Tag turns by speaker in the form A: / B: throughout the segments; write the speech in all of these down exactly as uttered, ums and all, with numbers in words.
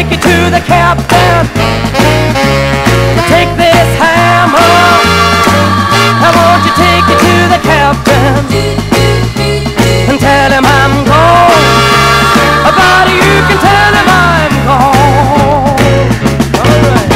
A: take you to the captain. Take this hammer. I want you take you to the captain and tell him I'm gone. Buddy, you can tell him I'm gone. All right.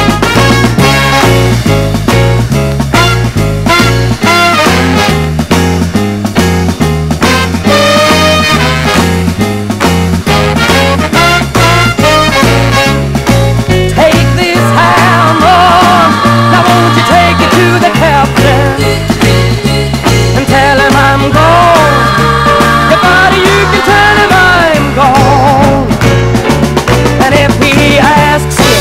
A: Take this hammer. Now won't you take it to the captain and tell him I'm gone. Yeah, buddy, you can tell him I'm gone. And if he asks you,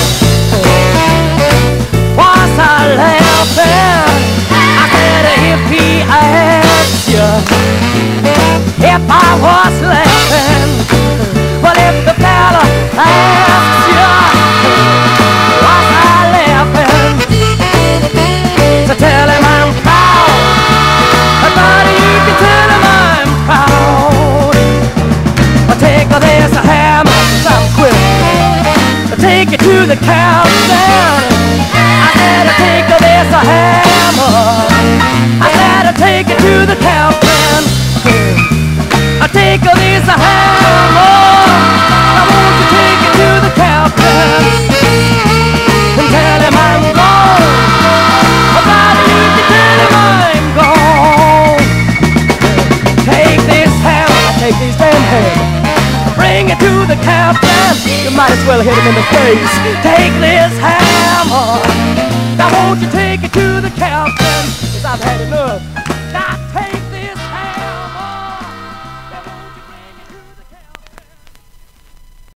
A: was I laughing? I said if he asks you if I was laughing. But if the fella asks you, was I laughing? So tell him I'm proud. Buddy, you can tell him I'm proud. I'll take this hammer, I'm quick. I'll take you to the captain. I said I'll take this hammer. I said I'll take you to the captain. I'll take this hammer. I want to take you to the captain and tell him I'm gone. Buddy, you can tell him I'm gone. Take this hammer, take these damn hammers, bring it to the captain. You might as well hit him in the face. Take this hammer.